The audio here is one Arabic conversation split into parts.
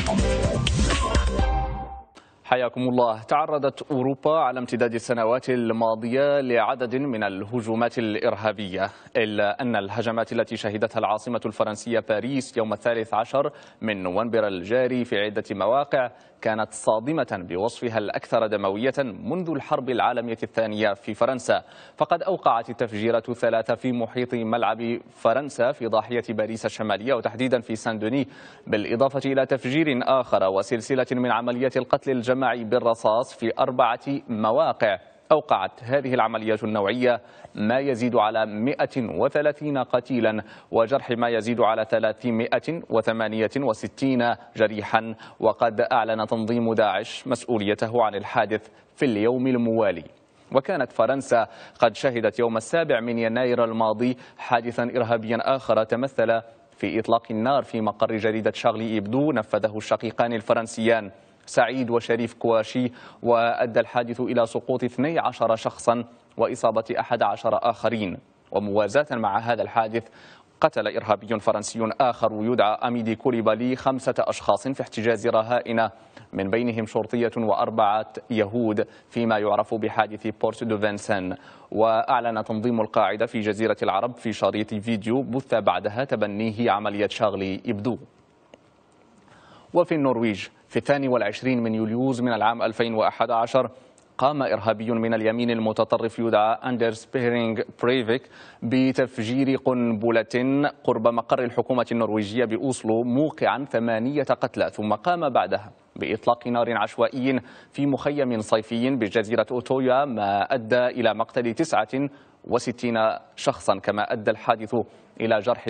حياكم الله. تعرضت أوروبا على امتداد السنوات الماضية لعدد من الهجومات الإرهابية، إلا أن الهجمات التي شهدتها العاصمة الفرنسية باريس يوم 13 من نوفمبر الجاري في عدة مواقع كانت صادمة بوصفها الأكثر دموية منذ الحرب العالمية الثانية في فرنسا. فقد أوقعت التفجيرات الثلاثة في محيط ملعب فرنسا في ضاحية باريس الشمالية وتحديدا في سان دوني، بالإضافة إلى تفجير آخر وسلسلة من عمليات القتل الجماعي بالرصاص في 4 مواقع. أوقعت هذه العمليات النوعية ما يزيد على 130 قتيلا وجرح ما يزيد على 368 جريحا. وقد أعلن تنظيم داعش مسؤوليته عن الحادث في اليوم الموالي. وكانت فرنسا قد شهدت يوم 7 من يناير الماضي حادثا إرهابيا آخر تمثل في إطلاق النار في مقر جريدة شارلي إبدو نفذه الشقيقان الفرنسيان سعيد وشريف كواشي، وأدى الحادث إلى سقوط 12 شخصا وإصابة 11 آخرين. وموازاة مع هذا الحادث قتل إرهابي فرنسي آخر يدعى أميدي كوليبالي 5 أشخاص في احتجاز رهائن من بينهم شرطية و4 يهود فيما يعرف بحادث بورت دو فينسان. وأعلن تنظيم القاعدة في جزيرة العرب في شريط فيديو بث بعدها تبنيه عملية شارلي إبدو. وفي النرويج في 22 من يوليوز من العام 2011 قام إرهابي من اليمين المتطرف يدعى أندرس بيرينغ بريفيك بتفجير قنبلة قرب مقر الحكومة النرويجية بأوسلو موقعا 8 قتلى، ثم قام بعدها بإطلاق نار عشوائي في مخيم صيفي بجزيرة أوتويا ما أدى إلى مقتل 69 شخصا، كما أدى الحادث إلى جرح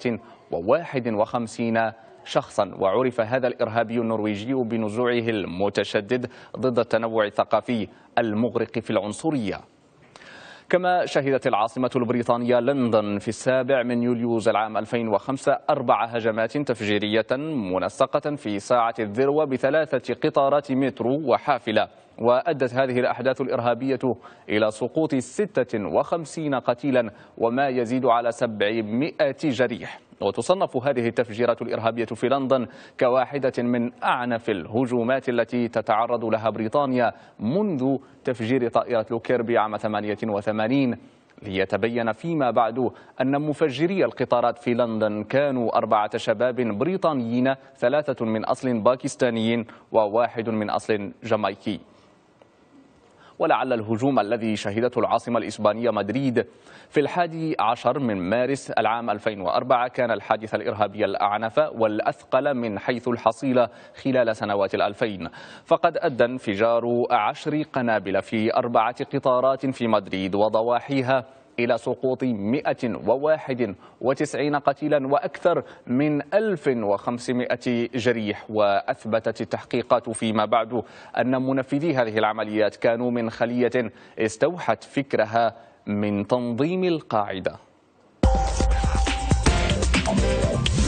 151 شخصا. وعرف هذا الإرهابي النرويجي بنزوعه المتشدد ضد التنوع الثقافي المغرق في العنصرية. كما شهدت العاصمة البريطانية لندن في 7 من يوليوز العام 2005 4 هجمات تفجيرية منسقة في ساعة الذروة ب3 قطارات مترو وحافلة. وأدت هذه الأحداث الإرهابية إلى سقوط 56 قتيلا وما يزيد على 700 جريح. وتصنف هذه التفجيرات الإرهابية في لندن كواحدة من أعنف الهجومات التي تتعرض لها بريطانيا منذ تفجير طائرة لوكيربي عام 88، ليتبين فيما بعد أن مفجري القطارات في لندن كانوا 4 شباب بريطانيين، 3 من أصل باكستاني و1 من أصل جامايكي. ولعل الهجوم الذي شهدته العاصمة الإسبانية مدريد في 11 من مارس العام 2004 كان الحادث الإرهابي الأعنف والأثقل من حيث الحصيلة خلال سنوات 2000. فقد أدى انفجار 10 قنابل في 4 قطارات في مدريد وضواحيها إلى سقوط 191 قتيلا وأكثر من 1500 جريح. وأثبتت التحقيقات فيما بعد أن منفذي هذه العمليات كانوا من خلية استوحت فكرها من تنظيم القاعدة.